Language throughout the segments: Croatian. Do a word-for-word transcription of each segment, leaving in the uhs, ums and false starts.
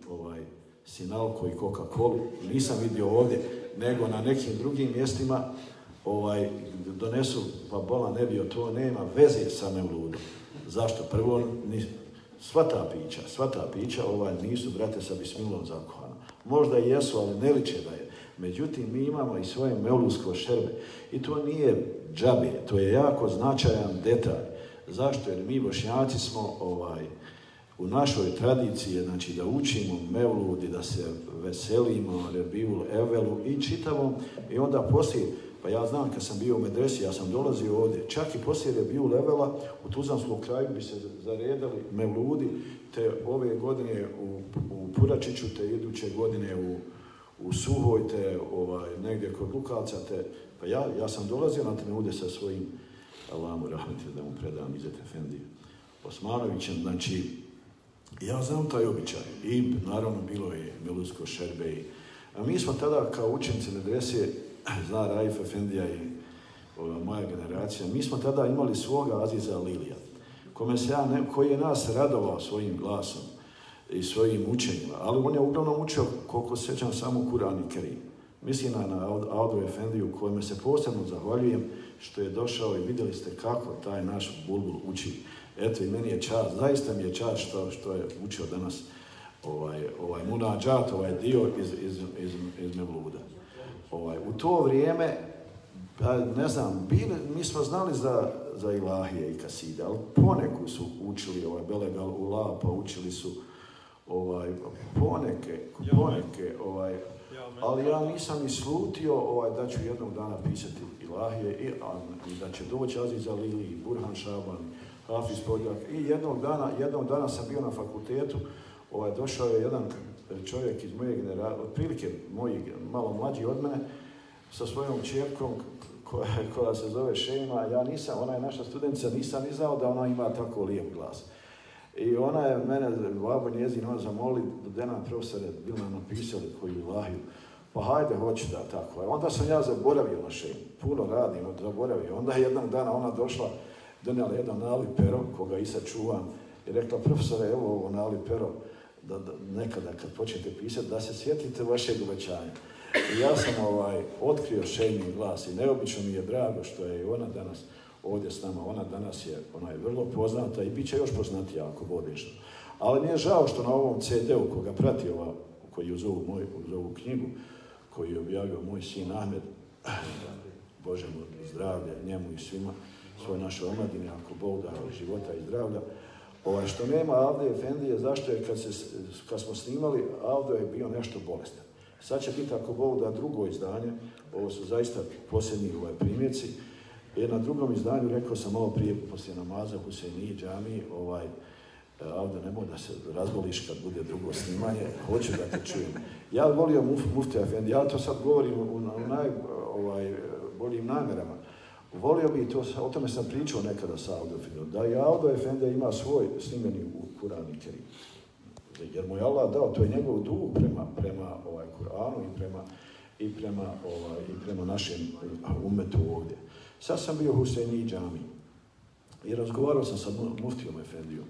ovaj, Sinalko i Coca-Colu, nisam vidio ovdje, nego na nekim drugim mjestima ovaj, donesu, pa bola ne bio, to nema veze sa Mevludom. Zašto? Prvo, ni, sva ta pića, sva ta pića ovaj, nisu, brate, sa bismilom zakuhana. Možda i jesu, ali ne liče da je. Međutim, mi imamo i svoje mevludsko šerbe. I to nije džabe, to je jako značajan detalj. Zašto? Jer mi Bošnjaci smo ovaj, u našoj tradiciji, znači da učimo mevlud i da se veselimo Rebiul Evelu i čitavom. I onda poslije, pa ja znam kad sam bio u medresi, ja sam dolazio ovdje, čak i poslije Rebiul Evela u Tuzlanskom kraju bi se zaredali mevludi, te ove godine u, u Puračiću, te iduće godine u u Suhoj, te ovaj, negdje kod Lukavca, te, pa ja, ja sam dolazio na trenude sa svojim, Allamu rahmetil, da mu predam Izet Efendi Osmanovićem, znači, ja znam taj običaj i naravno bilo je mevludsko šerbe i, a mi smo tada kao učenici medrese, zna Raif Efendija i ova, moja generacija, mi smo tada imali svoga Aziza Lilija, kome se ja ne, koji je nas radovao svojim glasom i svojim učenjima, ali on je uglavnom učio, koliko se sjećam, samo Kur'an i Kerim. Mislim na, na Audu Efendiju, kojome se posebno zahvaljujem što je došao i vidjeli ste kako taj naš bulbul uči. Eto, i meni je čast, zaista mi je čast što, što je učio danas ovaj, ovaj munadžat, ovaj dio iz, iz, iz, iz Mevluda. Ovaj, u to vrijeme, ne znam, bili, mi smo znali za, za ilahije i kaside, ali poneku su učili, ovaj, Belegal Ula, pa učili su ovaj, poneke, poneke, ovaj, ali ja nisam ni slutio ovaj, da ću jednog dana pisati ilahije i, a, i da će doći Aziz Alili, Burhan Šaban, Hafiz Podjak i jednog dana, jednog dana sam bio na fakultetu, ovaj, došao je jedan čovjek iz moje generacije, otprilike moji, malo mlađi od mene, sa svojom čerkom koja, koja se zove Šema, ja nisam, ona je naša studentica, nisam ni znao da ona ima tako lijep glas. I ona je mene, babo njezin, on zamoli da nam profesore bili nam napisali koju ilahiju. Pa hajde, hoću da tako. Onda sam ja zaboravio na Šemu, puno radim, zaboravio. Onda je jednog dana ona došla, donijela jedan nali pero, koga i sad čuvam, i rekla, profesore, evo ovo nali pero, da, da nekada kad počnete pisati, da se sjetite vašeg obećanja. I ja sam ovaj, otkrio Šemin glas i neobično mi je drago što je i ona danas ovdje s nama. Ona danas je, ona je vrlo poznata i bit će još poznatija ako bude što. Ali mi je žao što na ovom ce de u koga prati ova, koji uz ovu, moj, uz ovu knjigu, koju je objavio moj sin Ahmed, Bože mu zdravlja njemu i svima, svoj našoj omladini, ako Bog da života i zdravlja. Ovaj, što nema Avde Efendije, zašto je kad, se, kad smo snimali, Avdo je bio nešto bolestan. Sad će biti, ako Bog da, drugo izdanje, ovo su zaista posljednji ovaj primjerci. Jer na drugom izdanju, rekao sam malo prije, poslije namaza u Husejniji džamiji, ovaj, Avde, nemoj da se razboliš kad bude drugo snimanje, hoću da te čujem. Ja volio muf, Muftija Efendi, ja to sad govorim u, u najboljim ovaj, namjerama. Volio bi, to, o tome sam pričao nekada sa Avdo Efendijom, da i Avdo Efendija ima svoj snimeni u Kur'an i Kerim. Jer mu je Allah dao, to je njegov dug prema, prema ovaj, Kur'anu i prema, i prema, ovaj, i prema našem umetu ovdje. Sad sam bio u Husejniji džamiji i razgovarao sam sa Muftijom Efendijom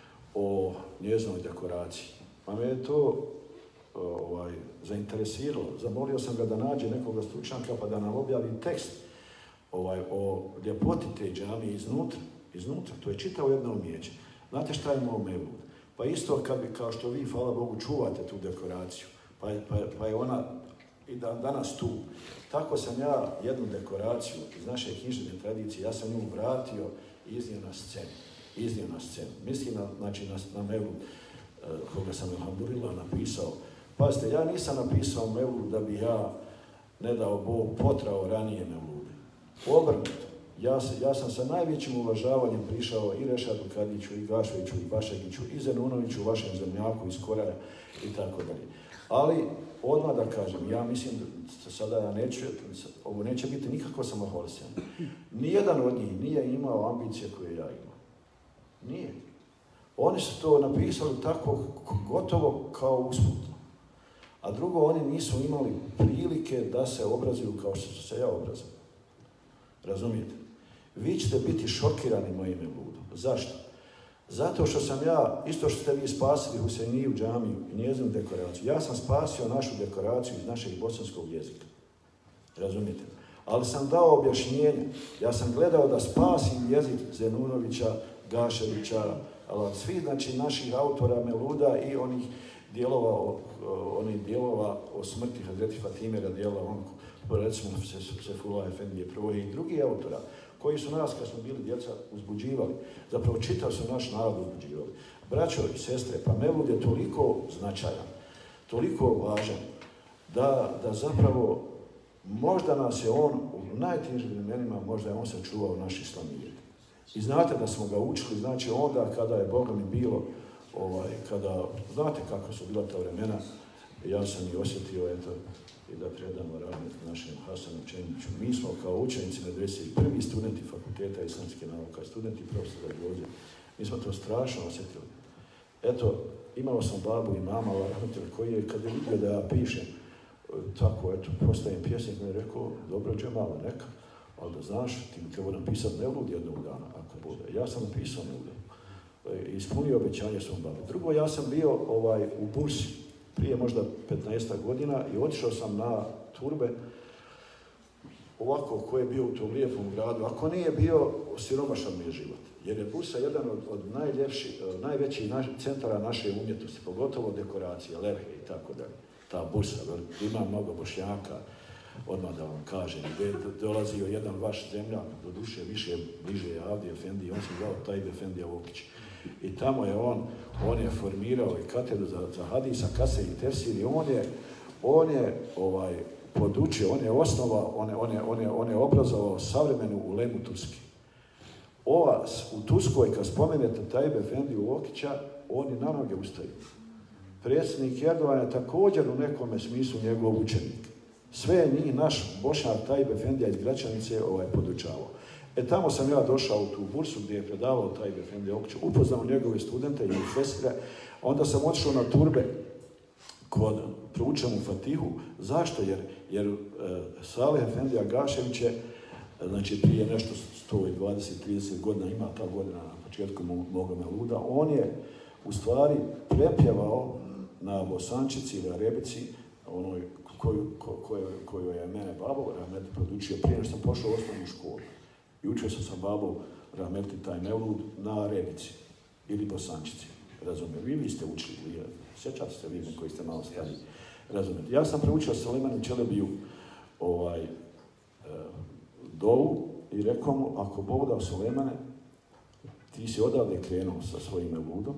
o njezinoj dekoraciji. Pa me je to ovaj, zainteresiralo. Zamolio sam ga da nađe nekoga stručnjaka pa da nam objavi tekst ovaj, o ljepoti te džamije iznutra. iznutra. To je čitao jedno umijeće. Znate šta je imao Mevlud? Pa isto kad bi, kao što vi, hvala Bogu, čuvate tu dekoraciju, pa je, pa je, pa je ona i dan, danas tu. Tako sam ja jednu dekoraciju iz naše književne tradicije, ja sam nju vratio i iznio na scenu. Iznio na scenu. Mislim na, znači, na, na Mevlud, koga sam alhamdulillah napisao. Pazite, ja nisam napisao Mevlud da bi ja, ne dao Bog, potrao ranije Mevlude. Obrnuto. Ja, se, ja sam sa najvećim uvažavanjem prišao i Rešadu Kadiću, i Gašoviću, i Bašegiću, i Zenunoviću, vašem zemljaku iz Koraja i tako dalje. Ali, odmah da kažem, ja mislim da sada ja neću, ovo neće biti nikako samohvalisanje. Nijedan od njih nije imao ambicije koje ja imam. Nije. Oni su to napisali tako gotovo kao usputno. A drugo, oni nisu imali prilike da se obrazuju kao što su se ja obrazao. Razumijete? Vi ćete biti šokirani mojim Mevludom. Zašto? Zato što sam ja, isto što ste vi spasili Husejniju džamiju i njezinu dekoraciju, ja sam spasio našu dekoraciju iz našeg bosanskog jezika. Razumijete? Ali sam dao objašnjenje. Ja sam gledao da spasim jezik Zenunovića, Gaševića, ali svi znači naših autora Meluda i onih dijelova o, onih dijelova o smrti Hazreti Fatime radijallahu anhu, recimo Sefullah Efendije Proje i drugih autora, koji su nas, kad smo bili djeca, uzbuđivali. Zapravo čitav su naš narod uzbuđivali. Braćo i sestre, pa Melud je toliko značajan, toliko važan, da, da zapravo možda nas je on u najtežim vremenima, možda je on sačuvao naš islamir. I znate da smo ga učili, znači onda kada je Boga mi bilo, ovaj, kada, znate kako su bila ta vremena, ja sam i osjetio, eto, i da predamo rahmet našem Hasanu Čengiću. Mi smo kao učenici medrese i prvi studenti fakulteta islamske nauka, studenti profesora Gvozdje, mi smo to strašno osjetili. Eto, imao sam babu i mama, koji je, kad je vidio da ja pišem, tako, eto, postajem pjesnik, mi je rekao, dobro, Džemala, neka, ali da znaš, ti bi trebao napisati Melud jednog dana, ako bude. Ja sam napisao Melud. Ispunio obećanje svom babi. Drugo, ja sam bio ovaj, u bursi prije možda petnaestak godina i otišao sam na turbe ovako, ko je bio u tom lijepom gradu. Ako nije bio, siromašan mi je život. Jer je bursa jedan od, od najljepših, najvećih naš, centara naše umjetnosti, pogotovo dekoracije, levhe i tako dalje. Ta bursa, ima mnogo Bošnjaka, odmah da vam kažem, gdje je dolazio jedan vaš zemljak, do duše više bliže je Avdi Efendi, on se zvao Tajib Efendija Vokić. I tamo je on, on je formirao i katedru za, za hadisa, kase i tefsir i on je, on je ovaj, podučio, on je osnovao, on je, on je, on je, on je obrazovao savremenu ulemu Turske. Ova, u Turskoj, kad spomenete Tajib Efendiju Vokića, oni na noge ustaju. Predsjednik Erdogan je također u nekome smislu njegov učenik. Sve je njih naš Bošnjak Tajib Efendija iz Gračanice ovaj, podučavao. E tamo sam ja došao u tu bursu gdje je predavao Tajib Efendija Vokić, upoznao njegove studente i profesore, onda sam otišao na turbe kod proučam u Fatihu. Zašto? Jer, jer e, Salih Efendija Gašević je, znači prije nešto sto dvadeset do trideset godina, ima ta godina na početku moga Meluda, on je u stvari prepjevao na Bosančici ili Rebici, onoj koju, ko, koju, koju je mene babo Rahmeti produčio prije što sam pošao u osnovnu školu. I učio sam sa babom Rahmeti taj Melud na Rebici ili Bosančici. Razumijete? Vi, vi ste učili, vi, sjećate se vi koji ste malo stariji. Razumijete? Ja sam preučio Sulemanu Čelebiju ovaj, e, dovu i rekao mu, ako Bog dao Sulemane, ti si odavde krenuo sa svojim Meludom,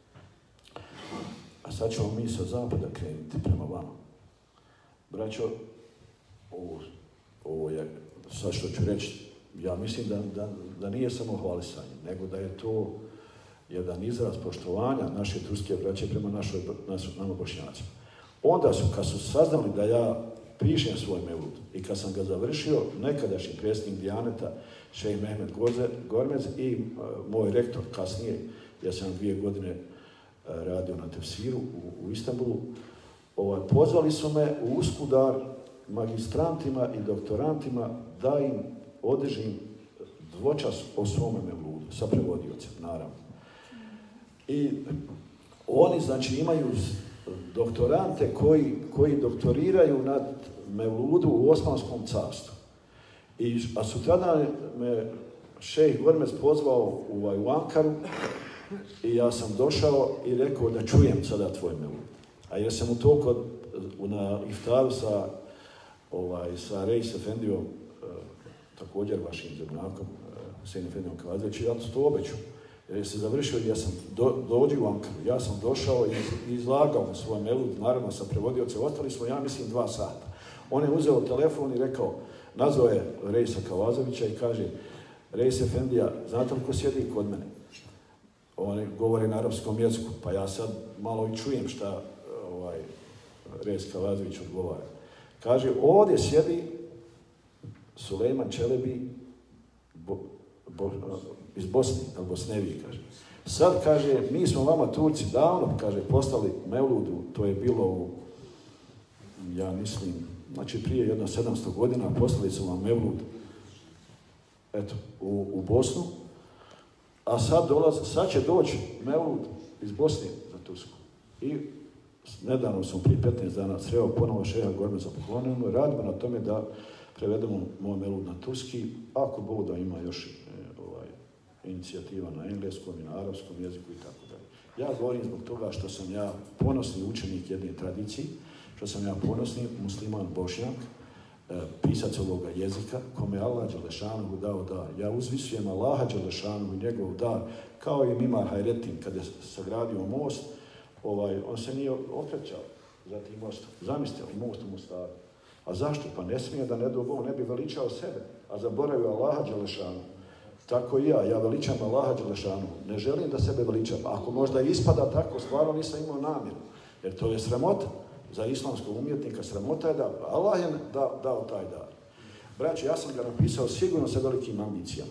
a sad ćemo mi sa zapada krenuti prema vama. Braćo, ovo, ovo je, sad što ću reći, ja mislim da, da, da nije samo hvalisanje, nego da je to jedan izraz poštovanja naše turske braće prema našoj, nama Bošnjacima. Onda su, kad su saznali da ja pišem svoj Melud i kad sam ga završio, nekadašnji predsjednik Dijaneta, šejh Mehmed Gormez i uh, moj rektor kasnije, ja sam dvije godine uh, radio na tefsiru u, u Istanbulu, ovaj, pozvali su me u Uskudar magistrantima i doktorantima da im održim dvočas o svome Meludu, sa prevodiocem, naravno. I oni, znači, imaju doktorante koji, koji doktoriraju nad Meludu u Osmanskom carstvu. I, a sutradan me šejh Gormez pozvao u, u Ankaru i ja sam došao i rekao da čujem sada tvoj Melud. A jer sam u to kod, na iftaru sa, ovaj, sa Reis Efendijom, eh, također vašim zemljakom, eh, Sejn Efendijom Kavazovićem, ja to obeću. Jer se završio, ja sam do, dođi u Ankaru, ja sam došao i izlagao mu svoj Melud, naravno sa prevodiocem, ostali smo, ja mislim, dva sata. On je uzeo telefon i rekao, nazvao je Reisa Kavazovića i kaže, Reis Efendija, znate li ko sjedi kod mene? On govori na arapskom jeziku, pa ja sad malo i čujem šta ovaj, Reis Kavazović odgovara. Kaže, ovdje sjedi Sulejman Čelebi bo, bo, iz Bosne, ali Bosnevije, kaže. Sad, kaže, mi smo vama Turci davno, kaže, poslali Mevludu, to je bilo u, ja mislim, znači prije jedno sedamsto godina, poslali su vam Mevlud, eto, u, u Bosnu, A sad, dolaz, sad će doći Mevlud iz Bosne za Tursku. I nedavno sam prije petnaest dana sreo ponovo šeha Gormeza poklonimo i radimo na tome da prevedemo moj Mevlud na turski, ako Bog da ima još e, ovaj, inicijativa na engleskom i na arapskom jeziku i tako dalje. Ja govorim zbog toga što sam ja ponosni učenik jedne tradicije, što sam ja ponosni musliman Bošnjak, e, pisac ovoga jezika, kome je Allah Đelešanohu dao dar. Ja uzvisujem Allaha Đelešanohu i njegov dar, kao i Mimar Hayrettin, kada je sagradio most, ovaj, on se nije okrećao za tim mostom. Zamislite, most u Mostaru. A zašto? Pa ne smije da ne do Bog ne bi veličao sebe, a zaboravio Allaha Đelešanohu. Tako i ja, ja veličam Allaha Đelešanohu. Ne želim da sebe veličam. Ako možda ispada tako, stvarno nisam imao namjeru. Jer to je sramota. Za islamskog umjetnika sramota je da Allah je da, dao taj dar. Braće, ja sam ga napisao sigurno sa velikim ambicijama.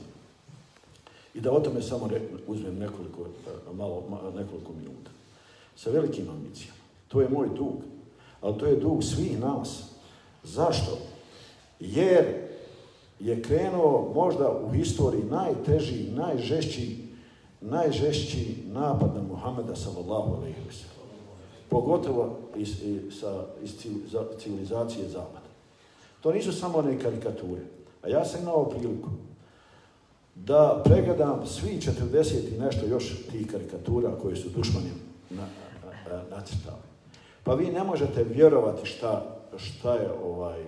I da o tome samo re, uzmem nekoliko, malo, nekoliko minuta. Sa velikim ambicijama. To je moj dug. Ali to je dug svih nas. Zašto? Jer je krenuo možda u historiji najteži, najžešći, najžešći napad na Muhameda sallallahu alejhi ve sellem. Pogotovo iz, iz, iz civilizacije Zapada. To nisu samo one karikature. A ja sam imao priliku da pregledam svi četrdeset i nešto još tih karikatura koje su dušmani na, na, na, nacrtali. Pa vi ne možete vjerovati šta, šta je ovaj,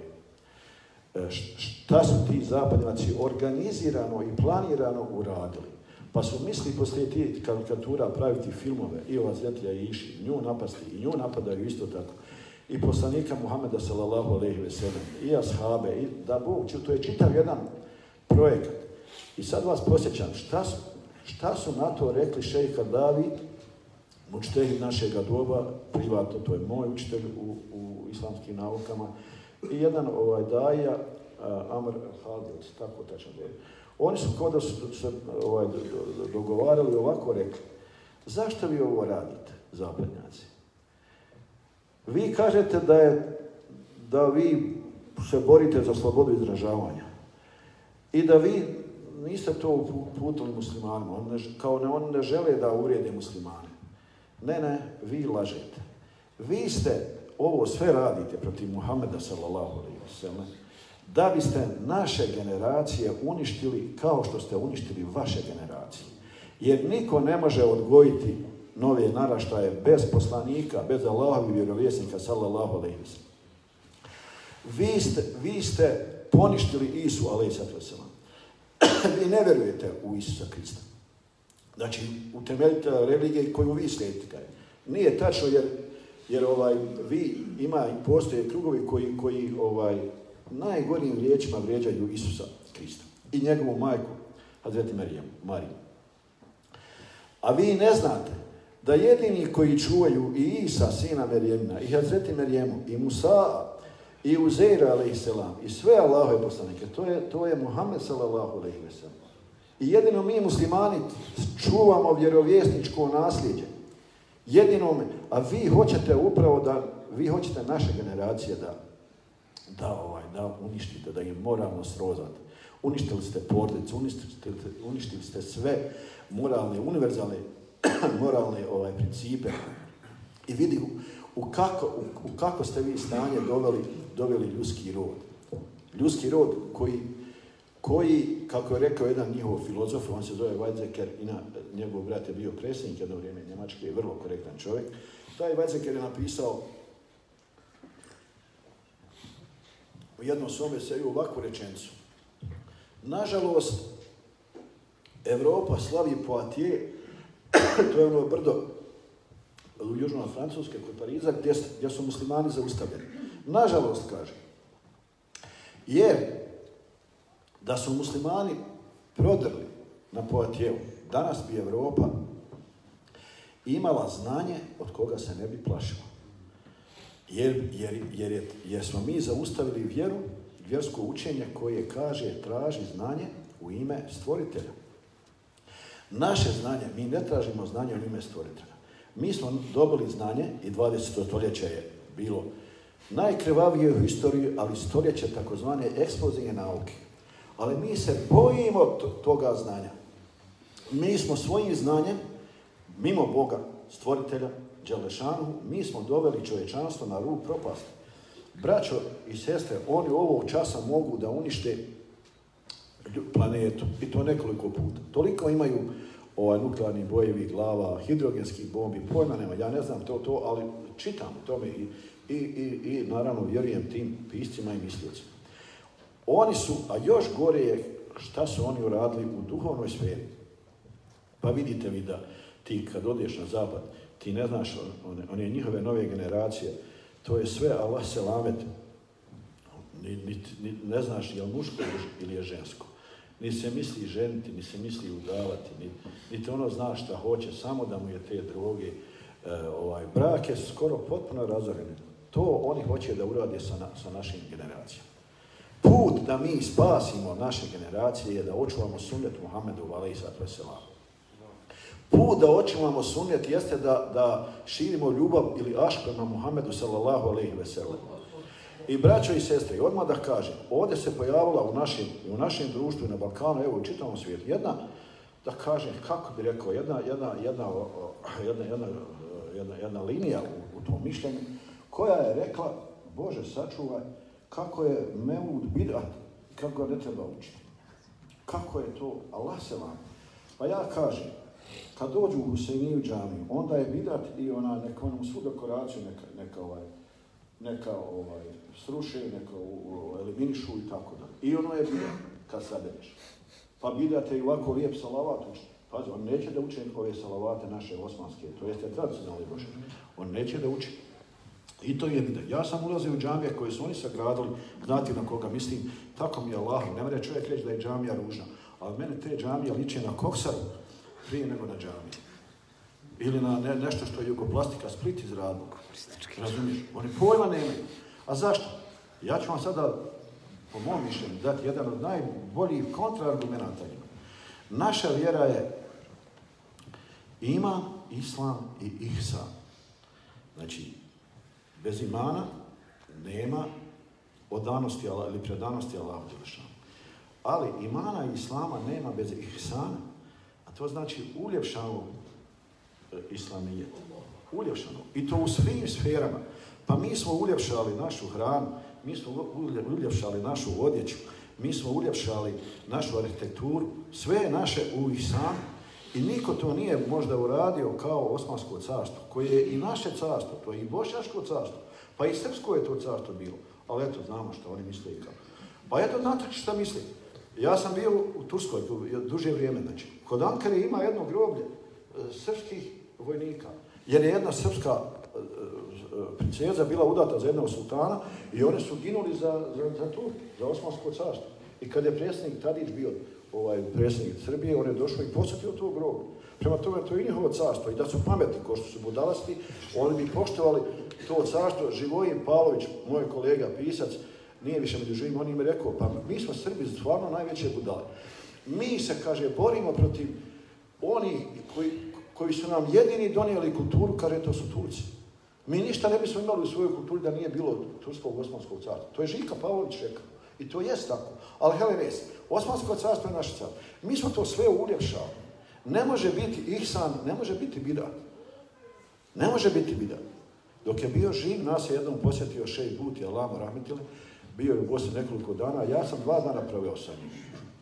šta su ti zapadnjaci organizirano i planirano uradili. Pa su mislili poslije tih karikatura praviti filmove i o Hazretija i Iši, nju napasti i nju napadaju isto tako. I poslanika Muhameda sallallahu alejhi ve sellem, i ashabe, i da Bog, to je čitav jedan projekat. I sad vas posjećam, šta su, šta su na to rekli šejh Kardavi, učitelj našega doba, privatno, to je moj učitelj u, u islamskim naukama, i jedan ovaj daja, uh, Amr Hadil, tako tačno je. Oni su kod da su se ovaj, dogovarali ovako rekli, zašto vi ovo radite, zapadnjaci? Vi kažete da, je, da vi se borite za slobodu izražavanja i da vi niste to uputili muslimanima, on ne, kao ne, oni ne žele da uvrijede muslimane. Ne, ne, vi lažete. Vi ste ovo sve radite protiv Muhameda sallallahu alejhi ve sellem da biste naše generacije uništili kao što ste uništili vaše generacije. Jer niko ne može odgojiti nove naraštaje bez poslanika, bez Allahovih vjerovjesnika sallallahu alejhi ve sellem. Vi ste, vi ste poništili Isu alejhi selam. Vi ne vjerujete u Isusa Krista. Znači, utemeljitelja religije koju vi slijedite. Nije tačno jer, jer ovaj, vi ima i postoje krugovi koji, koji ovaj, najgorijim riječima vrijeđaju Isusa Krista i njegovu majku, Hazreti Mariju. A vi ne znate da jedini koji čuvaju i Isa, sina Merijemina, i Hazreti Merijemu, i Musa, i Uzeira, alejhi selam, i sve Allahove poslanike, to je, to je Muhammed sallallahu alejhi ve sellem. I jedino mi muslimani čuvamo vjerovjesničko nasljeđe. Jedino me, a vi hoćete upravo da, vi hoćete naše generacije da, da, ovaj, da uništite, da im moralno srozate. Uništili ste porodicu, uništili, uništili ste sve moralne, univerzalne moralne ovaj, principe. I vidi u, u, kako, u, u kako ste vi stanje doveli, doveli ljudski rod. Ljudski rod koji, koji, kako je rekao jedan njihov filozof, on se zove Weizsäcker, i na, njegov brat je bio predsjednik jedno vrijeme Njemačke, je vrlo korektan čovjek. Taj Weizsäcker je napisao u jednom svome seriju ovakvu rečenicu. Nažalost, Evropa slavi Poitiers, to je ono brdo u južnoj Francuske, kod Pariza, gdje, gdje su muslimani zaustavljeni. Nažalost, kaže, jer da su muslimani prodrli na Poitieru, danas bi Evropa imala znanje od koga se ne bi plašila. Jer, jer, jer, je, jer smo mi zaustavili vjeru, vjersko učenje koje kaže traži znanje u ime stvoritelja. Naše znanje, mi ne tražimo znanje u ime stvoritelja. Mi smo dobili znanje i dvadeseto stoljeće je bilo najkrvavije u historiji, ali stoljeće takozvane eksplozije nauke. Ali mi se bojimo toga znanja. Mi smo svojim znanjem, mimo Boga, stvoritelja, Đelešanu, mi smo doveli čovječanstvo na rub propasti. Braćo i sestre, oni ovog časa mogu da unište planetu, i to nekoliko puta. Toliko imaju ovaj, nuklearnih bojevih glava, hidrogenskih bombi, pojma nema, ja ne znam to, to, ali čitam tome i, i, i, i naravno vjerujem tim piscima i mislocima. Oni su, a još gore je šta su oni uradili u duhovnoj sferi. Pa vidite vi da ti kad odeš na zapad, ti ne znaš one, one njihove nove generacije, to je sve Allah selamet, ni, ni, ni, ne znaš je li muško ili je žensko. Ni se misli ženiti, ni se misli udavati, ni, niti ono zna šta hoće, samo da mu je te droge. E, ovaj, brak je skoro potpuno razoren. To oni hoće da urade sa, na, sa našim generacijama. Put da mi spasimo naše generacije je da očuvamo sunnet Muhammedu alejhiselatu vesselam. Put da očuvamo sunnet jeste da, da širimo ljubav ili ašk prema Muhammedu sallallahu alejhi ve sellem. I braćo i sestre, odmah da kažem, ovdje se pojavila u našem, u našem društvu i na Balkanu, evo u čitavom svijetu, jedna, da kažem, kako bi rekao, jedna, jedna, jedna, jedna, jedna, jedna, jedna linija u, u tom mišljenju, koja je rekla, Bože sačuvaj, kako je mevlud bidat, kako ga ne treba učiti. Kako je to, Allah se vam. Pa ja kažem, kad dođu u Husejniju džamiju, onda je bidat i ona, neka onom svu dekoraciju, neka, neka ovaj, neka ovaj, sruše, neka u, eliminišu i tako da. I ono je bidat kad sabereš. Pa bidate i ovako lijep salavat učiti. Pazi, on neće da uči ove salavate naše osmanske, to jeste tradicionalni božje. On neće da uči. I to je bidat. Ja sam ulazio u džamije koje su oni sagradili, znate na koga mislim, tako mi je Allah, ne mre čovjek reći da je džamija ružna, ali mene te džamije liče na koksaru prije nego na džamiju. Ili na ne, nešto što je Jugoplastika Split izradila. Razumiješ? Oni pojma nemaju. A zašto? Ja ću vam sada, po mom mišljenju, dati jedan od najboljih kontraargumenata. Naša vjera je iman, islam i ihsan. Znači, bez imana nema odanosti ili predanosti Allahu dželešanu. Ali imana i islama nema bez ihsana. A to znači uljepšanu islamijet. Uljepšano. I to u svim sferama. Pa mi smo uljepšali našu hranu, mi smo uljepšali našu odjeću, mi smo uljepšali našu arhitekturu, sve je naše u ihsanu. I niko to nije možda uradio kao Osmansko carstvo, koje je i naše carstvo, to je i Bošnjačko carstvo, pa i Srpsko je to carstvo bilo. Ali eto, znamo što oni misle i kao. Pa eto, znate šta misli. Ja sam bio u Turskoj duže vrijeme, znači. Kod Ankare ima jedno groblje srpskih vojnika, jer je jedna srpska princeza bila udata za jednog sultana i oni su ginuli za, za, za Turke, za Osmansko carstvo. I kad je predsjednik Tadić bio ovaj, predsjednik Srbije, on je došao i posjetio to groblje. Prema tome, to je njihovo carstvo. I da su pametni, ko što su budalasti, oni bi poštovali to carstvo. Živojin Pavlović, moj kolega, pisac, nije više među živim, on im je rekao, pa mi smo Srbi stvarno najveće budale. Mi se, kaže, borimo protiv onih koji, koji su nam jedini donijeli kulturu, kaže, to su Turci. Mi ništa ne bismo imali u svojoj kulturi da nije bilo Turskog Osmanskog carstva. To je Žika Pavlović rekao. I to jest tako. Ali hele res, Osmansko carstvo je naše carstvo. Mi smo to sve uljepšali. Ne može biti ihsan, ne može biti bidat. Ne može biti bidat. Dok je bio živ, nas je jednom posjetio šejh Buti, Allah mu rahmetili, bio je u Bosni nekoliko dana, ja sam dva dana proveo sa njim.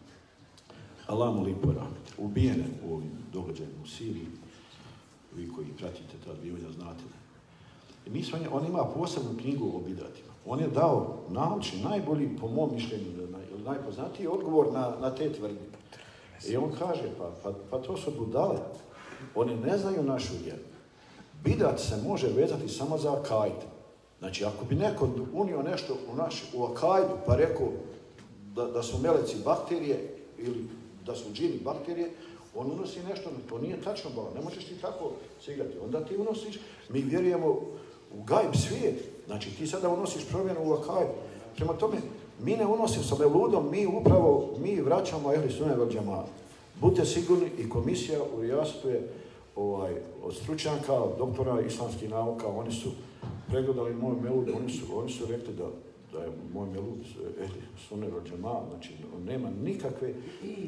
Allah mu lipo rahmetili. Ubijene u ovim događajima u Siriji. Vi koji pratite ta bivanja znate. I mi smo, on ima posebnu knjigu o bidatima. On je dao naučni, najbolji, po mom mišljenju, najpoznatiji odgovor na, na te tvrdnje. I on kaže, pa, pa, pa to su budale. Oni ne znaju našu vjeru. Bidat se može vezati samo za akajd. Znači, ako bi neko unio nešto u, naš, u akajdu, pa rekao da, da su meleci bakterije ili da su džini bakterije, on unosi nešto, to nije tačno, bala. Ne možeš ti tako se igrati. Onda ti unosiš, mi vjerujemo u gajb svijet. Znači, ti sada unosiš promjenu u akajdu. Prema tome, mi ne unosimo sa mevludom, mi upravo, mi vraćamo ehli sunnet vel džemaat. Budite sigurni, i komisija u Rijastu je ovaj, od stručnjaka, od doktora islamskih nauka, oni su pregledali moj mevlud, oni su, oni su rekli da, da je moj mevlud ehli sunnet vel džemaat, znači on nema nikakve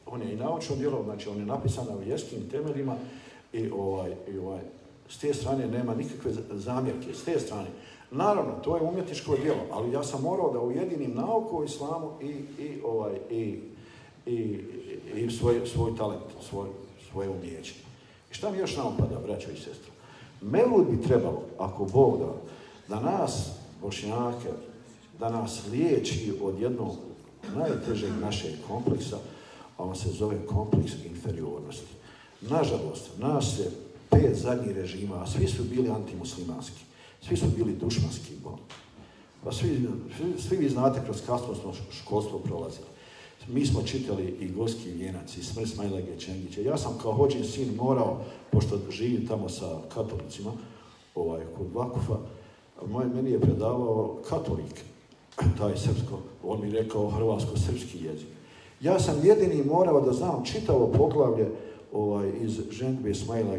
on je i naučno djelo, znači on je napisan na vjerskim temeljima i, ovaj, i ovaj, s te strane nema nikakve zamjerke, s te strane. Naravno, to je umjetničko djelo, ali ja sam morao da ujedinim nauku o islamu i, i, ovaj, i, i, i svoj, svoj talent, svoj, svoje umijeće. I šta mi još napada, braćo i sestre? Mevlud bi trebalo, ako Bog da, da nas, Bošnjake, da nas liječi od jednog najtežeg našeg kompleksa, a on se zove kompleks inferiornosti. Nažalost, nas je pet zadnjih režima, a svi su bili antimuslimanski, svi su bili dušmanski. Pa svi, svi, svi vi znate, kroz kasno smo školstvo prolazili. Mi smo čitali i Gorski vijenac, i Smrt Smajlage Čengića. Ja sam kao hođin sin morao, pošto živim tamo sa katolicima, ovaj, kod Vakufa, moj, meni je predavao katolik, taj srpsko, on mi rekao hrvatsko-srpski jezik. Ja sam jedini morao da znam čitavo poglavlje ovaj, iz ženidbe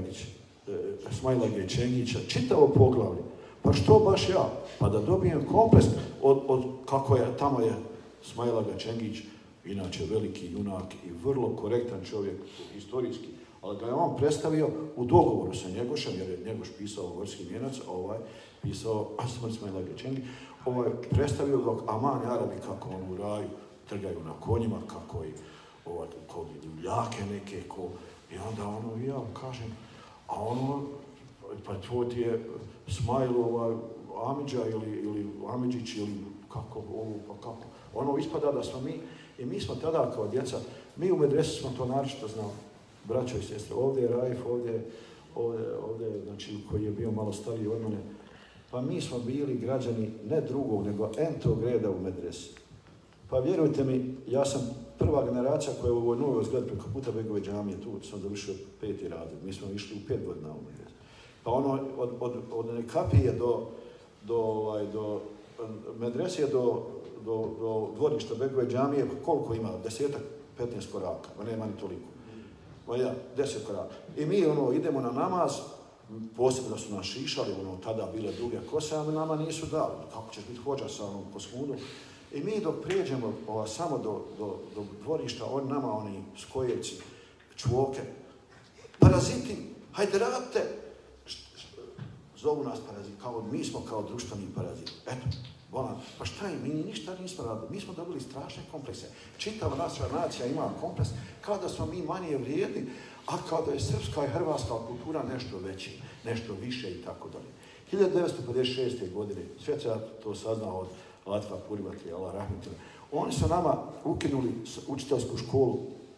Smajlage Čengića, čitavo poglavlje. Pa što baš ja? Pa da dobijem kompleks od, od kako je, tamo je Smajlaga Čengić, inače veliki junak i vrlo korektan čovjek, historijski, ali ga je on predstavio u dogovoru sa Njegošem, jer je Njegoš pisao Gorski vijenac, a ovaj pisao Smrt Smajlage Čengić, ovaj predstavio dok Aman Arabi kako on u raju trgaju na konjima, kako i ovaj, ko ljake neke, ko, i onda ono, ja kažem, a ono, pa to ti je Smajlova Amidža ili, ili Amidžić ili kako, ovo, pa kako. Ono ispada da smo mi, i mi smo tada kao djeca, mi u medresi smo to naročito znali, braćo i sestre, ovdje je Raif, ovdje, ovdje, ovdje, znači, koji je bio malo stariji od mene, pa mi smo bili građani ne drugog, nego entog reda u medresi. Pa vjerujte mi, ja sam prva generacija koja je u ovoj novoj zgradi preko puta Begove džamije, tu sam završio peti razred, mi smo išli u pet godina u medresi. Pa ono, od, od, od nekapije do, do, ovaj, do medresije do, do, do dvorišta Begove džamije, koliko ima? Desetak, petnaest koraka, pa nema ni toliko. Pa ja, deset koraka. I mi ono, idemo na namaz, posebno da su nas šišali, ono, tada bile duge kose, a nama nisu dali. Kako ćeš biti hođa sa onom posmudu? I mi dok prijeđemo ova, samo do, do, do dvorišta, on nama, oni skojevci, čvoke, paraziti, hajde radite! Zovu nas paraziti, kao mi smo kao društveni paraziti. Eto, volan, pa šta je, mi ništa nismo radili, mi smo dobili strašne komplekse. Čitava naša nacija ima kompleks, kao da smo mi manje vrijedni, a kao da je srpska i hrvatska kultura nešto veće, nešto više i tako dalje. hiljadu devetsto pedeset šeste. godine, sve se ja to saznao od Latva Purivatri, Allah rahmetli, oni su nama ukinuli učiteljsku školu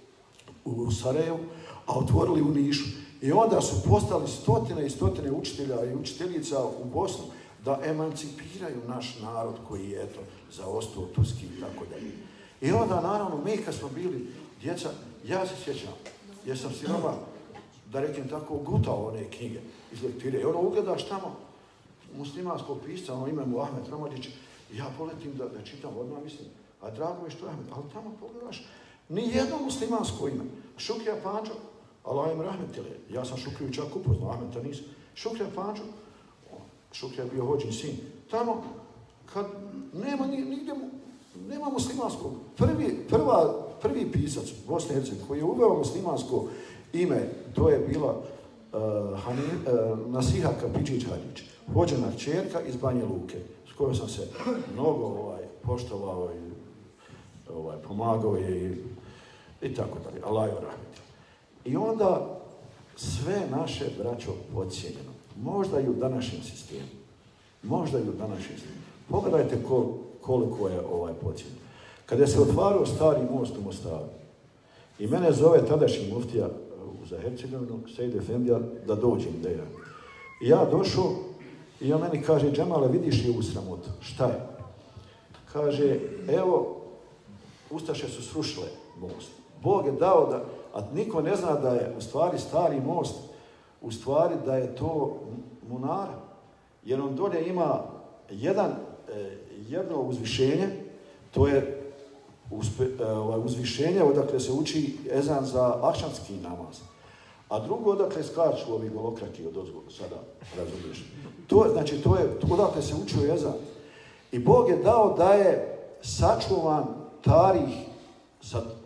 u Sarajevu, a otvorili u Nišu. I onda su postali stotine i stotine učitelja i učiteljica u Bosnu da emancipiraju naš narod koji je, eto, zaostao turski i tako dalje. I onda, naravno, mi kad smo bili djeca, ja se sjećam, jer sam si nama, da rekim tako, gutao one knjige iz lektire. I ono, ugledaš tamo muslimanskog pisca, ono ime mu Ahmet Ramadić, ja poletim da, da čitam odmah, mislim, a drago mi što je Ahmet, ali tamo pogledaš, ni jedno muslimansko ime. Šukrija Pančo, Allah im rahmetile, ja sam Šukriju čak upoznao, Ahmeta nisam. Šukrija Pančo, Šukrija je bio hođin sin. Tamo, kad nema nigdje, nema muslimanskog. Prvi, prva, prvi pisac Bosne i Hercegovine koji je uveo muslimansko ime, to je bila uh, Hani, uh, Nasiha Kapičić Hadžić, hođena kćerka iz Banje Luke, s kojom sam se mnogo ovaj, poštovao i ovaj, pomagao je i, i tako dalje. Allah joj rahmetile. I onda sve naše, braćo, podcijenjeno. Možda i u današnjem sistemu. Možda i u današnjem sistemu. Pogledajte kol, koliko je ovaj podcijenjeno. Kada se otvarao stari most u Mostaru i mene zove tadašnji muftija za Hercegovinu, Sejid Efendija, da dođem da ja. I ja došao i on meni kaže, Džemale, vidiš li ovu sramotu? Šta je? Kaže, evo, Ustaše su srušile most. Bog je dao da, a niko ne zna da je u stvari stari most, u stvari da je to munara. Jer on dolje ima jedan, jedno uzvišenje, to je uspe, uzvišenje odakle se uči ezan za akšamski namaz. A drugo odakle skaču ovi golokraki od ozgo, sada razumiješ. To, znači, to je, odakle se učio ezan. I Bog je dao da je sačuvan tarih sa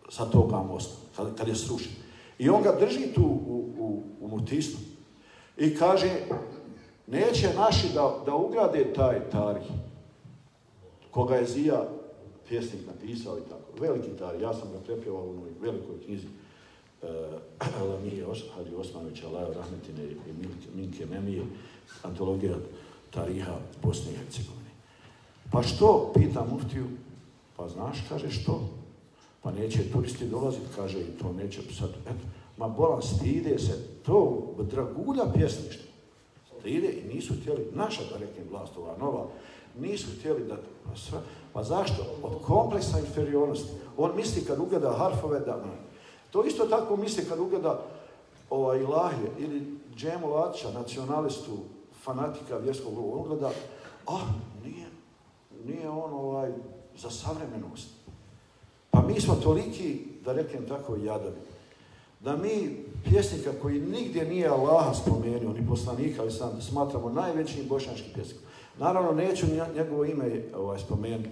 sa toga mosta, kad, kad je srušen. I on ga drži tu u, u, u mutisnu i kaže, neće naši da, da ugrade taj Tarih, koga je Zija pjesnik napisao i tako. Veliki Tarih, ja sam ga prepjevao u onoj velikoj knjizi Lamije Hadi Osmanovića, Lajo Rahmetine i Minke Memije, antologija Tariha Bosne i Hercegovine. Pa što, pita muftiju, pa znaš, kaže, što? Pa neće turisti dolaziti, kaže, i to neće sad, eto, ma bolan, stide se, to dragulja pjesništva. Stide i nisu htjeli, naša, da rekem, vlast, ova nova, nisu htjeli da, pa, sve, pa zašto? Od kompleksa inferiornosti. On misli kad ugleda harfove, da, to isto tako misli kad ugleda ovaj, Ilahije ili Džemu Latića, nacionalistu, fanatika vjerskog groba, on ugleda, ah, nije, nije on ovaj, za savremenost. Pa mi smo toliki, da rekem tako, jadavi, da mi pjesnika koji nigdje nije Allaha spomenuo, ni poslanika, ali sam smatramo najvećim bošnjačkim pjesnikom. Naravno, neću njegovo ime ovaj, spomenuti,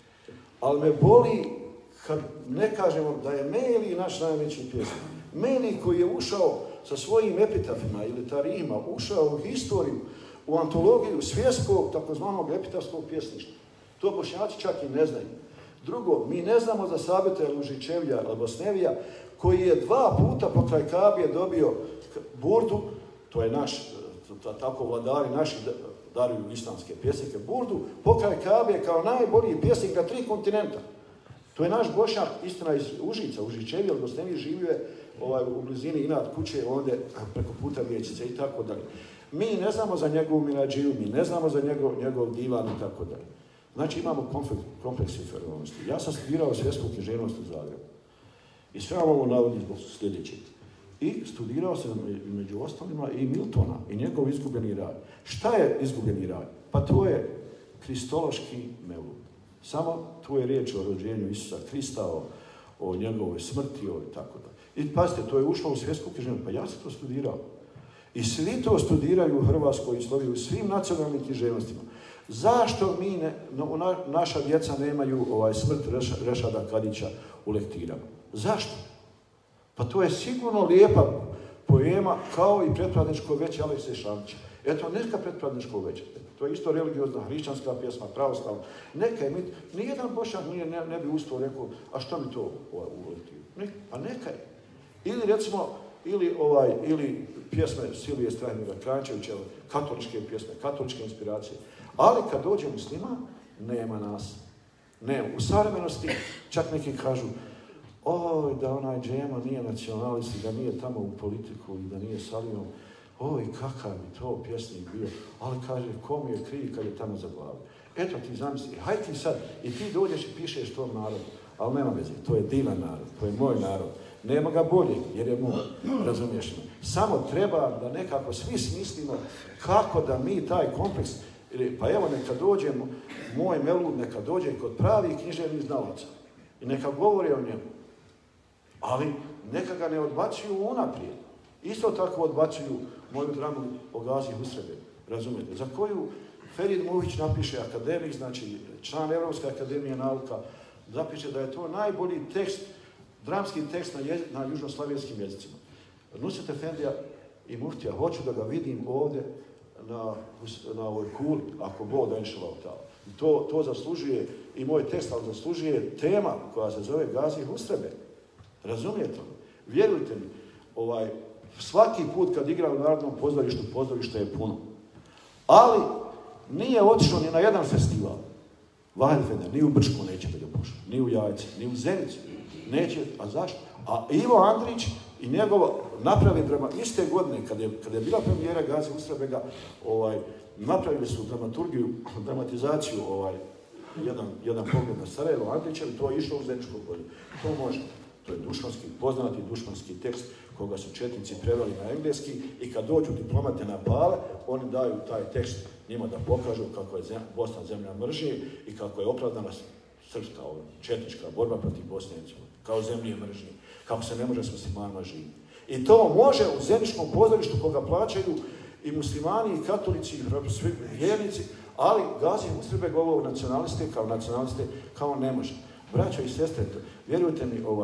ali me boli kad ne kažemo da je Meli naš najveći pjesnik. Meli koji je ušao sa svojim epitafima ili tarihima, ušao u historiju, u antologiju svjetskog takozvanog epitafskog pjesništva. To Bošnjaci čak i ne znaju. Drugo, mi ne znamo za Sabita Lužičevija ili Bosnevija, koji je dva puta pokraj Kabije dobio burdu, to je naš, tako vladari naši daruju islamske pjesnike, burdu, pokraj Kabije kao najbolji pjesnik na tri kontinenta. To je naš Bošnjak, istina iz Užica, Užičevija ili Bosnevija, živio je ovaj, u blizini Inat kuće, ovdje preko puta Vijećice i tako dalje. Mi ne znamo za njegovu Miradžiju, mi ne znamo za njegov, njegov divan i tako dalje. Znači imamo kompleks inferiornosti. Ja sam studirao svjetsku književnost u Zagrebu. I sve vam ovo navodim zbog sljedećeg. I studirao sam među ostalima i Miltona i njegov izgubljeni raj. Šta je izgubljeni raj? Pa to je kristološki mevlud. Samo tu je riječ o rođenju Isusa Krista, o, o njegovoj smrti o, i tako da. I pazite, to je ušlo u svjetsku književnost. Pa ja sam to studirao. I svi to studiraju u Hrvatskoj i Sloveniji, u svim nacionalnim književnostima. Zašto mi, ne, na, naša djeca nemaju ovaj, smrt Reša, Rešada Kadića u lektirama? Zašto? Pa to je sigurno lijepa poema kao i pretplatničko veće Alekse Šamića. Eto, neka pretplatničko veće. To je isto religiozna, hrišćanska pjesma, pravoslavna. Neka je mit. Nijedan Bošnjak nije, ne, ne bi ustao rekao, a što mi to ovaj, u lektiru? Pa neka je. Ili recimo, ili, ovaj, ili pjesme Silvije Strahimira Kranjčevića, katoličke pjesme, katoličke inspiracije. Ali kad dođe musliman, nema nas. Nema. U savremenosti čak neki kažu, oj, da onaj Džema nije nacionalist i da nije tamo u politiku i da nije salijom. Oj, kakav bi to pjesnik bio. Ali kaže, ko mi je kriv kad je tamo za glavu. Eto ti zamisli, haj ti sad, i ti dođeš i pišeš tom narodu. Ali nema veze, to je divan narod, to je moj narod. Nema ga bolje, jer je moj, razumiješ me. Samo treba da nekako svi smislimo kako da mi taj kompleks, pa evo neka dođe moj melud, neka dođe kod pravih književnih znalaca i neka govore o njemu. Ali neka ga ne odbacuju unaprijed. Isto tako odbacuju moju dramu o Gazi Husrevu, razumijete, za koju Ferid Muhić napiše akademik, znači član Europske akademije nauka, zapiše da je to najbolji tekst, dramski tekst na, jez, na južnoslavenskim jezicima. Nusret Efendija i Muftija, hoću da ga vidim ovdje na, na ovoj kuli, ako Bog da inšala tamo. To, to zaslužuje i moj tekst, ali zaslužuje tema koja se zove Gazi Husreve. Razumijete li? Vjerujte mi, ovaj, svaki put kad igram u Narodnom pozorištu, pozorište je puno. Ali nije otišao ni na jedan festival. Vahidfeder, ni u Brčku neće da ga pušta, ni u Jajci, ni u Zenici. Neće, a zašto? A Ivo Andrić i njegovo napravi drama, iste godine, kad je, kad je bila premijera Gazi Husrebega, ovaj, napravili su dramaturgiju, dramatizaciju, ovaj, jedan, jedan pogled na Sarajevo Andrićev i to je išlo u Zeničko polje. To može. To je dušmanski, poznati dušmanski tekst koga su četnici preveli na engleski i kad dođu diplomate na Pale, oni daju taj tekst njima da pokažu kako je zem, Bosna zemlja mržnje i kako je opravdana srpska, četnička borba protiv Bosne kao zemlje mržnje, kako se ne može s muslimanima živjeti. I to može u Zeničkom pozorištu koga plaćaju i muslimani, i katolici, i svi vjernici, ali Gazi Husrebeg ovo nacionaliste kao nacionaliste kao ne može. Braćo i sestre, vjerujte mi, ovaj,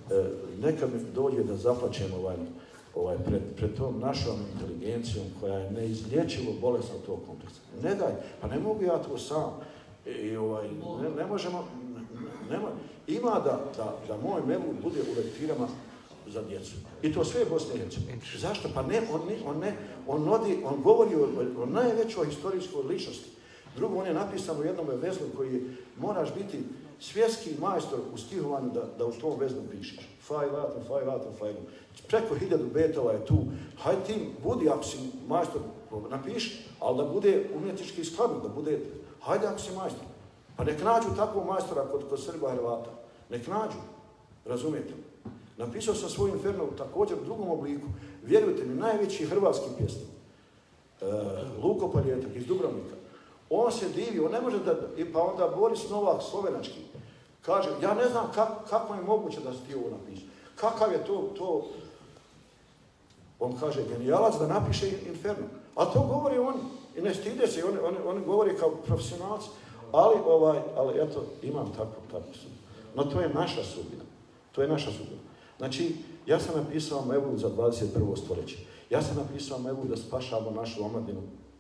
e, neka mi dođe da zaplačem ovaj, ovaj, pred, pred tom našom inteligencijom koja je neizlječivo bolesna tog kompleksa. Ne daj, pa ne mogu ja to sam. I, i ovaj, ne, ne možemo, ne, ne, ima da, da, da moj mevlud bude u lektirama za djecu. I to sve je Bosna i Hercegovina. Zašto? Pa ne, on, ne, on, ne, on, nodi, on govori o, o najvećoj historijskoj ličnosti. Drugo, on je napisan u jednom vezlu koji je, moraš biti svjetski majstor u stihovanju da, da u tom vezlu pišeš. Faj, latom, faj, latom, faj. Preko hiljadu betova je tu. Hajde ti, budi ako si majstor, napiši, ali da bude umjetnički skladno, da bude, hajde ako si majstor. Pa nek nađu takvog majstora kod, kod Srba Hrvata. Nek nađu. Razumijete? Napisao sam svoj Inferno također u drugom obliku. Vjerujte mi, najveći hrvatski pjesnik, e, Luko Paljetak iz Dubrovnika, on se divi, on ne može da, i pa onda Boris Novak, slovenački, kaže, ja ne znam kak, kako je moguće da si ti ovo napisao. Kakav je to, to, on kaže, genijalac da napiše Inferno. A to govori oni, i ne stide se, oni, oni, oni govori kao profesionalci, ali, ovaj, ali eto, imam takvu, takvu sudbinu. No to je naša sudbina, to je naša sudbina. Znači, ja sam napisao Mevlud za dvadeset prvo stoljeće. Ja sam napisao Mevlud da spašamo našu omladinu,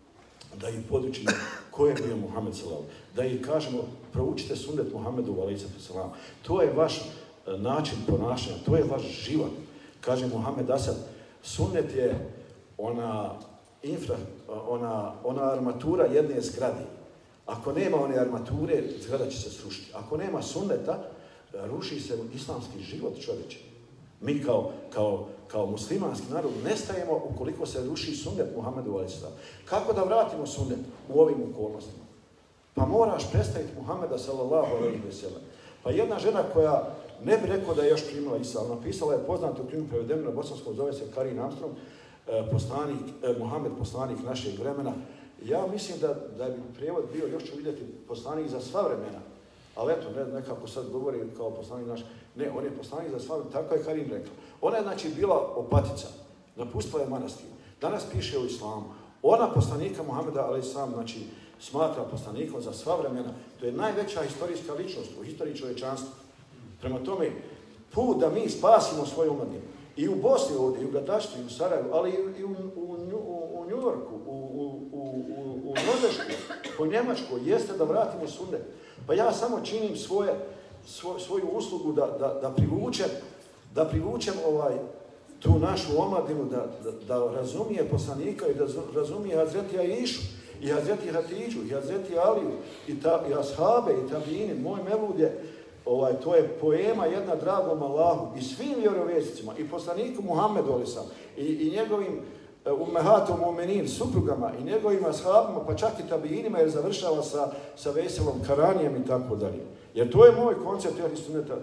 da ih podučimo ko je bio Muhammed sallallahu, da ih kažemo, proučite sunnet Muhammedu alejhi selam. To je vaš način ponašanja, to je vaš život. Kaže Muhammed Asad, sunnet je ona, infra, ona, ona armatura jedne zgrade. Ako nema one armature, zgrada će se srušiti. Ako nema sunneta, ruši se islamski život čovječe. Mi kao, kao, kao muslimanski narod nestajemo ukoliko se ruši sunnet Muhammedu alejhi selam. Kako da vratimo sunnet u ovim okolnostima? Pa moraš predstaviti Muhammeda sallallahu alejhi ve sellem. Pa jedna žena koja ne bi rekao da je još primila islam, napisala je poznatu knjigu prevedenu na bosanskom, zove se Karin Armstrong, poslanik, Muhammed poslanik našeg vremena. Ja mislim da, da bi prijevod bio, još ću vidjeti, poslanik za sva vremena. Ali eto, ne, nekako sad govori kao poslanik naš. Ne, on je poslanik za sva vremena, tako je Karin rekla. Ona je znači bila opatica, napustila je manastir. Danas piše o islamu. Ona poslanika Muhammeda alejhi selam, znači, smatra poslanikom za sva vremena. To je najveća historijska ličnost u historiji čovječanstva. Prema tome, put da mi spasimo svoju omladinu. I u Bosni ovdje, i u Gradačcu, i u Sarajevu, ali i u, u, u, u Njujorku, u, u, u, u Norveškoj, po Njemačkoj, jeste da vratimo sunnet. Pa ja samo činim svoje, svoj, svoju uslugu da, da, da privučem, da privučem ovaj, tu našu omladinu, da, da, da razumije poslanika i da razumije Hazreti Aišu, i Hazreti Hatidžu, i Hazreti Aliju, i, ta, i Ashabe, i Tabini. Moj Mevlud je, ovaj, to je poema jedna dragom Allahu i svim vjerovjesnicima, i poslaniku Muhammedu alejhi selam, i, i njegovim ummehatom mu'minin, suprugama, i njegovim ashabima, pa čak i tabijinima, jer završava sa, sa Veselom Karanijem i tako dalje. Jer to je moj koncept ehli sunneta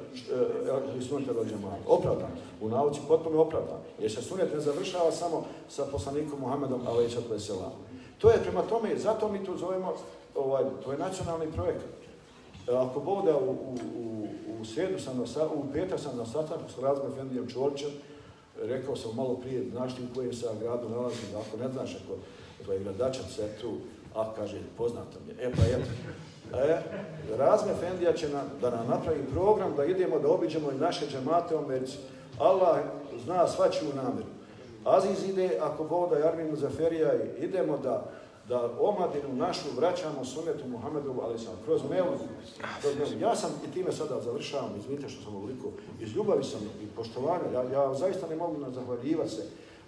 wal džemaat, opravdan, u nauci potpuno opravdan, jer se sunnet ne završava samo sa poslanikom Muhammedom alejhi selam. To je prema tome, zato mi to zovemo, ovaj, to je nacionalni projekt. Ako Bog da u, u, u, u srijedu sam na, u petak sam na sastanku s Razmom Efendijom Čorčem, rekao sam malo prije, znaš ti u kojem se gradu nalazim, ako ne znaš, ako to je gradačac, je tu, a kaže, poznato mi je, e pa eto. E, Razme Efendija će na, da nam napravi program, da idemo, da obiđemo i naše džemate u Americi. Allah zna svačiju namjeru. Aziz ide, ako Bog da Jarmin Muzaferija, idemo da, da omladinu našu vraćamo sunnetu Muhammedu alejhi selam kroz Mevlud. Ja sam, i time sada završavam, izvinite što sam ovoliko, iz ljubavi sam i poštovanja, ja, ja zaista ne mogu zahvaljivati se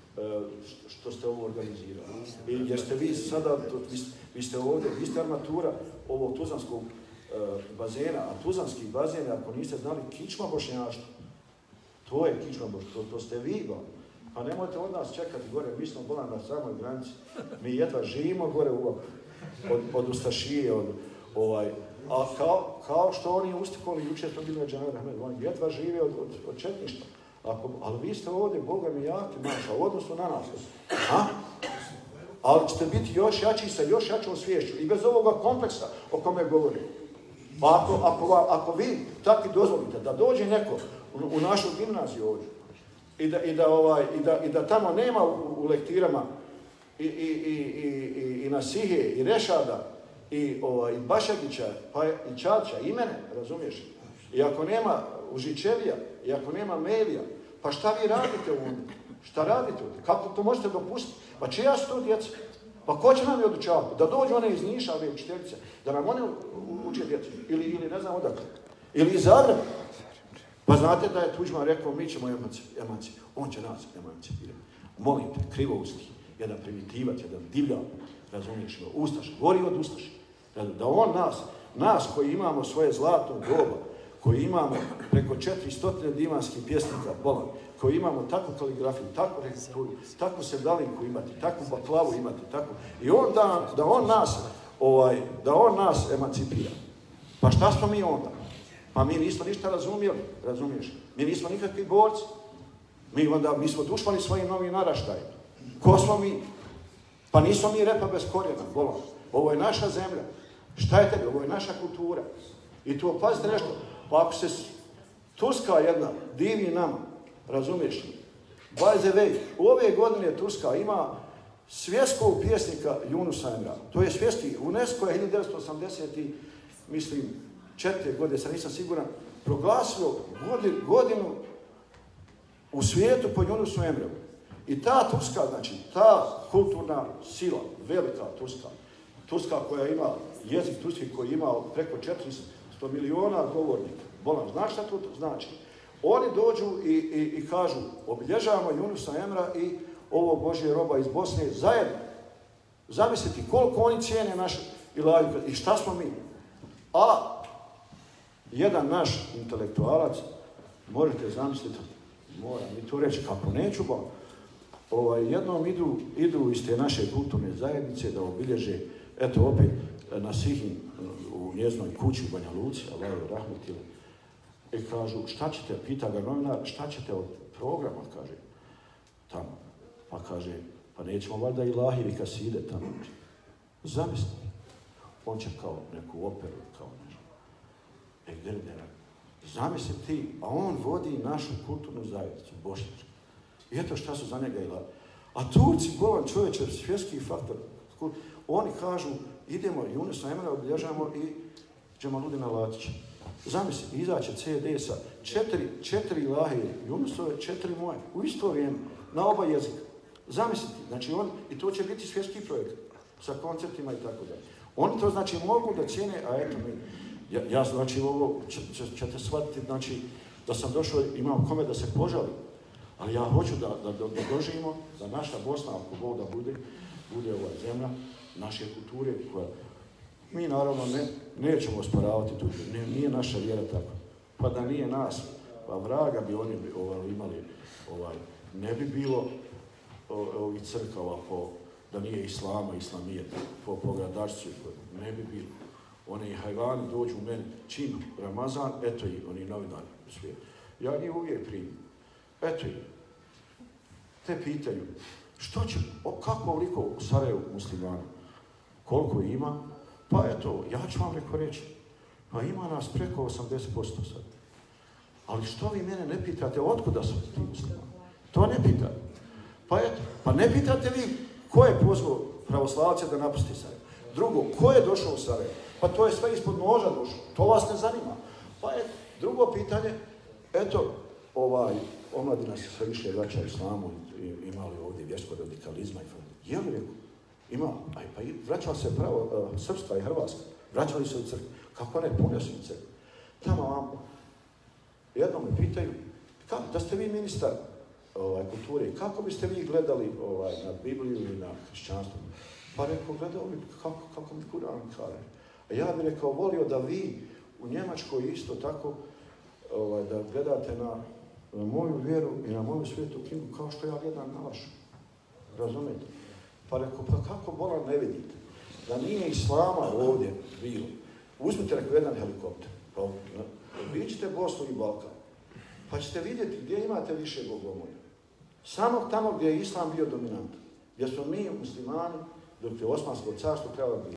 što ste ovo organizirali. I jer ste vi sada, vi, vi ste ovdje, vi ste armatura ovog tuzanskog bazena, a tuzanski bazen, ako niste znali, kičma bošnjaštva. To je kičma bošnjaštva, to, to ste vi, ba. Pa nemojte od nas čekati gore, mi smo bolan na samoj granici. Mi jedva živimo gore u, od, od Ustašije, od ovaj, a kao, kao što oni ustikoli, jučer smo bili na Džanar Ahmed, oni jedva žive od, od, od četništva. Ako, ali vi ste ovdje, Boga mi jaki, naša, u odnosu na nas. A? Ali ćete biti još jači sa još jačom sviješću i bez ovoga kompleksa o kome govorim. Pa ako, ako, ako vi tako dozvolite da dođe neko u, u našu gimnaziju ovdje, I da, i, da, ovaj, i, da, i da tamo nema u, u lektirama i, i, i, i, i Nasihe, i Rešada, i, ovaj, i Bašagića, pa i Čača, i mene, razumiješ? I ako nema Užičevija i ako nema medija, pa šta vi radite ovdje? Šta radite ovdje? Kako to možete dopustiti? Pa čija su to djeca? Pa ko će nam je odučavati? Da dođu one iz Niša, ove učiteljice, da nam one uče djecu. Ili, ili ne znam odakle. Ili iz Zagreba. Pa znate da je Tuđman rekao, mi ćemo emancipirati. On će nas emancipirati. Molim te, krivousti, jedan primitivac, jedan divlja, razumiješ, ustaš, gori od ustaši. Da on nas, nas koji imamo svoje zlatno doba, koji imamo preko četiristo divanskih pjesnika, bolan, koji imamo takvu kaligrafiju, takvu rekituru, takvu sedalinku imati, takvu baklavu imati, takvu. I on da, da on nas, ovaj, da on nas emancipira. Pa šta smo mi onda? Pa mi nismo ništa razumjeli, razumiješ? Mi nismo nikakvi borci. Mi onda, mi smo dušmani svojim novim naraštajima. Ko smo mi? Pa nismo mi repa bez korijena, bolan. Ovo je naša zemlja. Šta je tebi? Ovo je naša kultura. I tu opazite nešto. Pa ako se Turska jedna divi nama, razumiješ li? By the way, u ove godine Turska ima svjetskog pjesnika Yunusa Emra. To je svjetski. UNESCO je hiljadu devetsto osamdeset, mislim, četiri godine, sam nisam siguran, proglasio godinu u svijetu po Yunusu Emru. I ta Turska, znači, ta kulturna sila, velika Turska, Turska koja ima jezik turski koji ima preko četiristo miliona govornika. Bolan, znaš šta to znači? Oni dođu i, i, i kažu, obilježavamo Yunusa Emra i ovo Božje roba iz Bosne zajedno. Zamisliti koliko oni cijene naš ilaju i šta smo mi. A jedan naš intelektualac, možete zamisliti, moram mi to reći kako neću, ba, ovaj, jednom idu, idu iz te naše kulturne zajednice da obilježe, eto opet na Sihin, u njeznoj kući u Banja Luci, Allahu rahmetile, i kažu, šta ćete, pita ga novinar, šta ćete od programa, kaže, tamo. Pa kaže, pa nećemo valjda ilahivi kaside tamo. Zamislite, on će kao neku operu, kao nešto. E, gdje ne radi? Zamisli ti, a on vodi našu kulturnu zajednicu, bošnjačku. I eto šta su za njega ilahi. A Turci, bolan čovječe, svjetski faktor, oni kažu, idemo, Yunusa Emra obilježavamo i Džemaludina Latića. Zamisli, izaće ce de sa četiri, četiri ilahije, Yunusove, četiri moje, u isto vrijeme, na oba jezika. Zamislite, znači on, i to će biti svjetski projekt, sa koncertima i tako dalje. Oni to znači mogu da cijene, a eto mi, ja, ja znači ovo, ćete shvatiti, znači, da sam došao, imam kome da se požalim, ali ja hoću da, da, da, da doživimo, da naša Bosna, ako Bog da bude, bude ova zemlja, naše kulture, koja, mi naravno ne, nećemo osporavati tu, ne, nije naša vjera tako. Pa da nije nas, pa vraga bi oni ovaj, imali, ovaj, ne bi bilo ovih crkava po, da nije islama, islamijet, po pogradašcu, ne bi bilo. Oni hajvani dođu u meni, čim Ramazan, eto i oni novinari u svijetu. Ja njih uvijek primim. Eto i, te pitaju, što će, o, kako ovoliko u Sarajevu muslimana? Koliko ima? Pa eto, ja ću vam neko reći, pa ima nas preko osamdeset posto sad. Ali što vi mene ne pitate, otkuda su ti muslimani? To ne pitate. Pa eto, pa ne pitate vi ko je pozvao pravoslavce da napusti Sarajevo. Drugo, ko je došao u Sarajevo? Pa to je sve ispod noža došlo, to vas ne zanima. Pa eto, drugo pitanje, eto, ovaj, omladina se sve više vraća islamu, imali ovdje vjerskog radikalizma i je li rekao? Ima, aj pa i vraćala se pravo uh, Srpska i Hrvatska, vraćali se u crkvu. Kako ne, punio se u crkvu. Tamo vam, jednom me pitaju, kako, da ste vi ministar ovaj, kulture, kako biste vi gledali ovaj, na Bibliju i na hrišćanstvo? Pa rekao, gledao bi kako, kako mi Kuran kaže. A ja bih rekao, volio da vi u Njemačkoj isto tako, ovaj, da gledate na, na moju vjeru i na moju svetu knjigu, kao što ja gledam na vašu. Razumijete? Pa rekao, pa kako bolan ne vidite? Da nije islama ovdje bilo. Uzmite, rekao, jedan helikopter. Pa, vi ćete Bosnu i Balkan. Pa ćete vidjeti gdje imate više bogomolja. Samo tamo gdje je islam bio dominantan. Gdje smo mi muslimani, dok je Osmansko carstvo trebalo biti.